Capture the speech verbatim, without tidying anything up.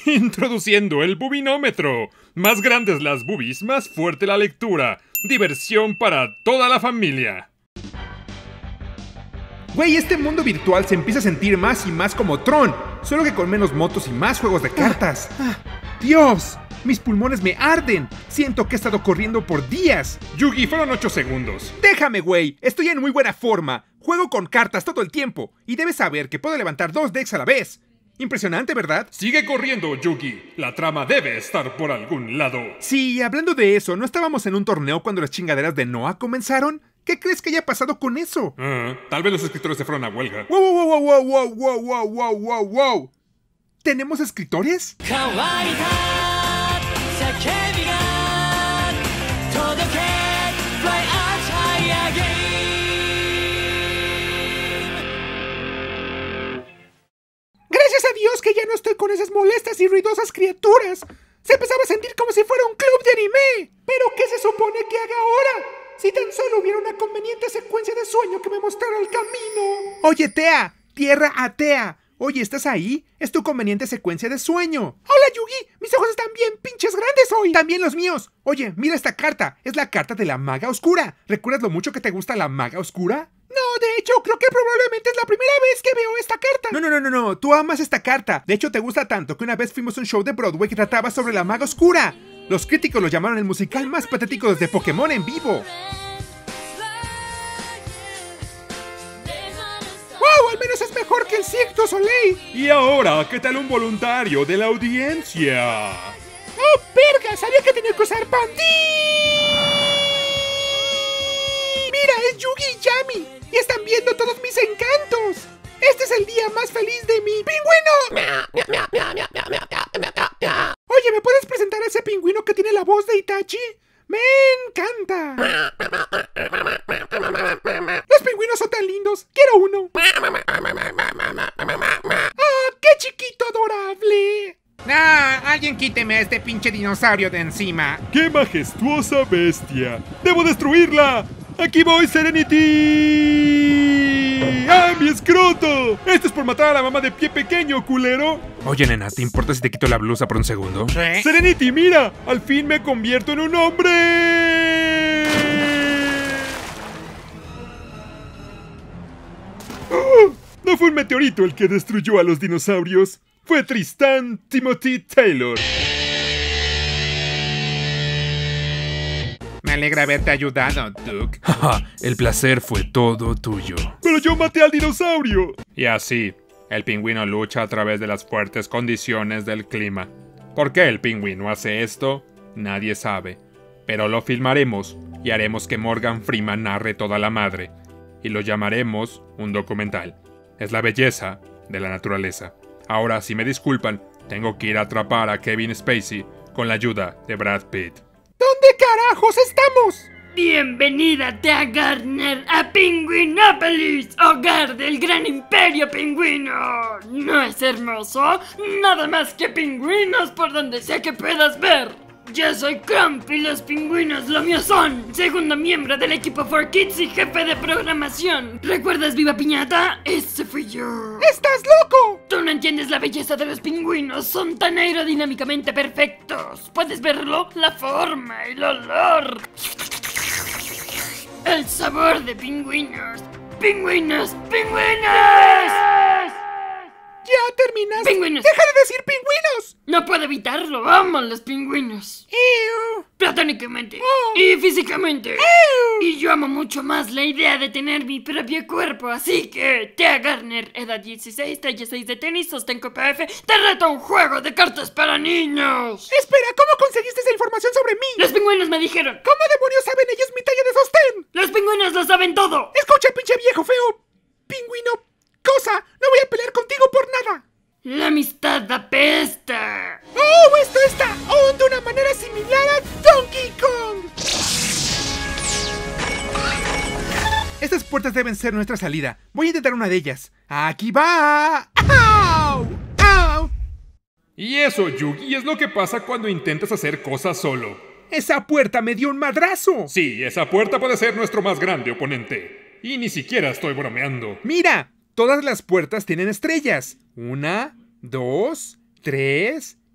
Introduciendo el bubinómetro. Más grandes las boobies, más fuerte la lectura. Diversión para toda la familia. Güey, este mundo virtual se empieza a sentir más y más como Tron, solo que con menos motos y más juegos de cartas. Ah, ¡Dios! Mis pulmones me arden. Siento que he estado corriendo por días. Yugi, fueron ocho segundos. Déjame, güey. Estoy en muy buena forma. Juego con cartas todo el tiempo. Y debes saber que puedo levantar dos decks a la vez. Impresionante, ¿verdad? Sigue corriendo, Yugi. La trama debe estar por algún lado. Sí, hablando de eso, ¿no estábamos en un torneo cuando las chingaderas de Noah comenzaron? ¿Qué crees que haya pasado con eso? Uh, tal vez los escritores se fueron a huelga. ¡Wow, wow, wow, wow, wow, wow, wow, wow, wow, wow! ¿Tenemos escritores? Gracias a Dios que ya no estoy con esas molestas y ruidosas criaturas. Se empezaba a sentir como si fuera un club de anime. ¿Pero qué se supone que haga ahora? Si tan solo hubiera una conveniente secuencia de sueño que me mostrara el camino. Oye, Tea, tierra atea. Oye, ¿estás ahí? Es tu conveniente secuencia de sueño. Hola, Yugi. Mis ojos están bien pinches grandes hoy. También los míos. Oye, mira esta carta. Es la carta de la maga oscura. ¿Recuerdas lo mucho que te gusta la maga oscura? No, de hecho, creo que probablemente es la primera vez que veo esta carta. No, no, no, no, no. Tú amas esta carta. De hecho, te gusta tanto que una vez fuimos a un show de Broadway que trataba sobre la maga oscura. Los críticos lo llamaron el musical más patético desde Pokémon en vivo. ¡Wow! Al menos es mejor que el Cirque du Soleil. Y ahora, ¿qué tal un voluntario de la audiencia? ¡Oh, verga! Sabía que tenía que usar pandí. ¡Mira! Es Yugi y Yami. Y están viendo todos mis encantos. Este es el día más feliz de mi pingüino. Oye, ¿me puedes presentar a ese pingüino que tiene la voz de Itachi? ¡Me encanta! ¡Los pingüinos son tan lindos! ¡Quiero uno! ¡Ah, qué chiquito adorable! ¡Ah! Alguien quíteme a este pinche dinosaurio de encima. ¡Qué majestuosa bestia! ¡Debo destruirla! ¡Aquí voy, Serenity! ¡Ah, mi escroto! ¡Esto es por matar a la mamá de Pie Pequeño, culero! Oye, nena, ¿te importa si te quito la blusa por un segundo? ¿Eh? ¡Serenity, mira! ¡Al fin me convierto en un hombre! ¡Oh! No fue un meteorito el que destruyó a los dinosaurios. Fue Tristan Timothy Taylor. Me alegra haberte ayudado, Duke. El placer fue todo tuyo. ¡Pero yo maté al dinosaurio! Y así, el pingüino lucha a través de las fuertes condiciones del clima. ¿Por qué el pingüino hace esto? Nadie sabe. Pero lo filmaremos y haremos que Morgan Freeman narre toda la madre. Y lo llamaremos un documental. Es la belleza de la naturaleza. Ahora, si me disculpan, tengo que ir a atrapar a Kevin Spacey con la ayuda de Brad Pitt. ¿Dónde carajos estamos? Bienvenida, Tea Gardner, a Pingüinópolis, hogar del gran imperio pingüino. ¿No es hermoso? Nada más que pingüinos por donde sea que puedas ver. Yo soy Crump y los pingüinos lo mío son. Segundo miembro del equipo cuatro Kids y jefe de programación. ¿Recuerdas Viva Piñata? Ese fui yo. ¡Estás loco! Tú no entiendes la belleza de los pingüinos. Son tan aerodinámicamente perfectos. ¿Puedes verlo? La forma, el olor. El sabor de pingüinos. ¡Pingüinos! ¡Pingüinos! ¡Ya terminaste! ¡Pingüinos! ¡Deja de decir pingüinos! No puedo evitarlo, amo a los pingüinos. ¡Ew! Platónicamente. Oh. Y físicamente. ¡Ew! Y yo amo mucho más la idea de tener mi propio cuerpo. Así que, Tea Gardner, edad dieciséis, talla seis de tenis, sostén P F, te reto a un juego de cartas para niños. Espera, ¿cómo conseguiste esa información sobre mí? Los pingüinos me dijeron. ¿Cómo demonios saben ellos mi talla de sostén? Los pingüinos lo saben todo. Escucha, pinche viejo feo. Pingüino. Cosa, no voy a pelear contigo por nada. La amistad apesta. ¡Oh! Esto está aún de una manera similar a Donkey Kong. Estas puertas deben ser nuestra salida. Voy a intentar una de ellas. ¡Aquí va! ¡Au! ¡Au! Y eso, Yugi, es lo que pasa cuando intentas hacer cosas solo. ¡Esa puerta me dio un madrazo! Sí, esa puerta puede ser nuestro más grande oponente. Y ni siquiera estoy bromeando. ¡Mira! Todas las puertas tienen estrellas. Una, dos, tres